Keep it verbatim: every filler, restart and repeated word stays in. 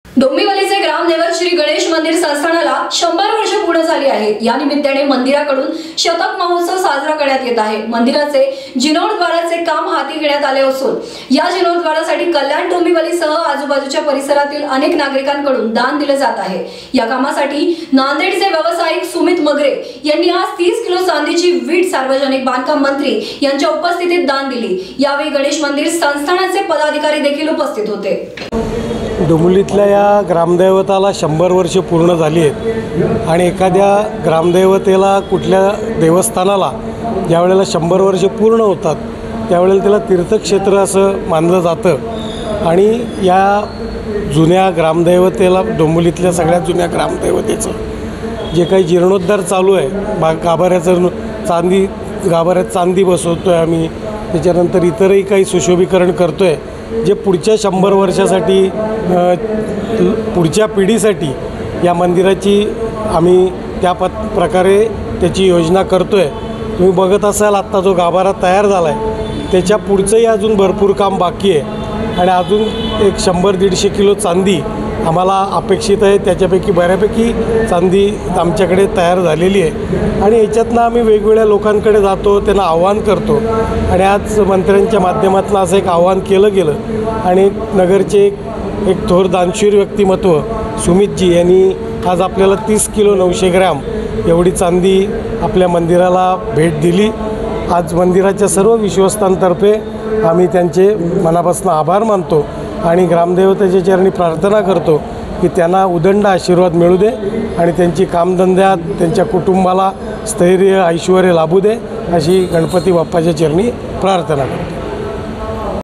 डोंबिवलीचे ग्रामदैवत श्री गणेश मंदिर संस्थानाला शंभर वर्ष पूर्ण झाली आहे। या निमित्ताने मंदिराकडून शतक महोत्सव साजरा करण्यात येत आहे। मंदिराचे जीर्णोद्धाराचे काम हाती घेण्यात आले असून या जीर्णोद्धारासाठी कल्याण डोंबिवलीसह आजूबाजूच्या परिसरातील अनेक नागरिकांकडून दान दिले जात आहे। या कामासाठी नांदेडचे व्यावसायिक सुमित मगरे यांनी आज तीस किलो चांदीची वीट सार्वजनिक बांधकाम मंत्री यांच्या उपस्थितीत दान दिली। यावेळी गणेश मंदिर संस्थानाचे पदाधिकारी देखील उपस्थित होते। डोंबिवलीतल्या या ग्रामदैवताला शंभर वर्ष पूर्ण झाली आहेत आणि एखाद्या ग्रामदैवतेला कुठल्या देवस्थानाला ज्या वेळेला शंभर वर्ष पूर्ण होतात त्यावेळेला त्याला तीर्थक्षेत्र असं मानलं जातं आणि या जुन्या ग्रामदैवतेला डोंबिवलीतल्या सगळ्यात जुन्या ग्रामदैवतेचं जे काही जीर्णोद्धार चालू आहे बा गाभाऱ्याचं चांदी गाभाऱ्यात चांदी बसवतो आहे आम्ही, त्याच्यानंतर इतरही काही सुशोभीकरण करतो आहे जे पुढच्या शंभर वर्षासाठी पुढच्या पिढीसाठी या मंदिराची आम्ही त्या पत प्रकारे त्याची योजना करतो आहे। तुम्ही बघत असाल आत्ता जो गाभारा तयार झाला आहे त्याच्या पुढचंही अजून भरपूर काम बाकी आहे आणि अजून एक शंभर दीडशे किलो चांदी आम्हाला अपेक्षित आहे। त्याच्यापैकी बऱ्यापैकी चांदी आमच्याकडे तयार झालेली आहे आणि याच्यातनं आम्ही वेगवेगळ्या लोकांकडे जातो, त्यांना आव्हान करतो आणि आज मंत्र्यांच्या माध्यमातून असं एक आव्हान केलं गेलं आणि नगरचे एक एक थोर दानशूर व्यक्तिमत्व सुमितजी यांनी आज आपल्याला तीस किलो नऊशे ग्रॅम एवढी चांदी आपल्या मंदिराला भेट दिली। आज मंदिराच्या सर्व विश्वस्तांतर्फे आम्ही त्यांचे मनापासून आभार मानतो आणि ग्रामदेवतेच्या चरणी प्रार्थना करतो की त्यांना उदंड आशीर्वाद मिळू दे आणि त्यांची कामधंद्यात त्यांच्या कुटुंबाला स्थैर्य ऐश्वर्य लाभू दे अशी गणपती बाप्पाच्या चरणी प्रार्थना करतो।